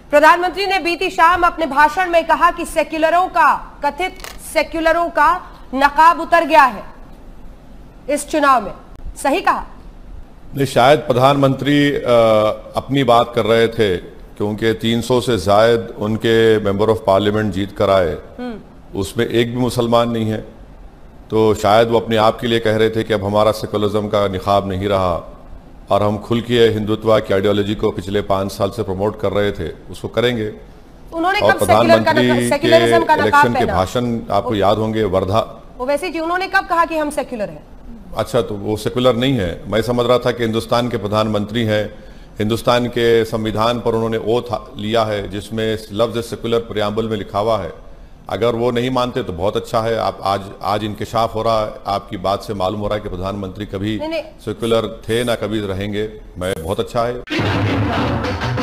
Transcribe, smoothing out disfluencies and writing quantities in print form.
प्रधानमंत्री ने बीती शाम अपने भाषण में कहा कि कथित सेक्युलरों का नकाब उतर गया है इस चुनाव में। सही कहा? नहीं, शायद प्रधानमंत्री अपनी बात कर रहे थे क्योंकि 300 से जायद उनके मेंबर ऑफ पार्लियामेंट जीत कर आए, उसमें एक भी मुसलमान नहीं है। तो शायद वो अपने आप के लिए कह रहे थे कि अब हमारा सेकुलरिज्म का निखाब नहीं रहा और हम खुल के हिंदुत्व की आइडियोलॉजी को पिछले 5 साल से प्रमोट कर रहे थे, उसको करेंगे। उन्होंने और कब प्रधानमंत्री के इलेक्शन के भाषण आपको याद होंगे, वर्धा ओवैसी जी, उन्होंने कब कहा कि हम सेक्युलर हैं? अच्छा, तो वो सेकुलर नहीं है। मैं समझ रहा था कि हिंदुस्तान के प्रधानमंत्री हैं, हिंदुस्तान के संविधान पर उन्होंने ओथ लिया है जिसमें लफ्ज सेकुलर प्रियम्बल में लिखा हुआ है। अगर वो नहीं मानते तो बहुत अच्छा है। आप आज इंकशाफ हो रहा है, आपकी बात से मालूम हो रहा है कि प्रधानमंत्री कभी सेकुलर थे ना कभी रहेंगे। मैं बहुत अच्छा है।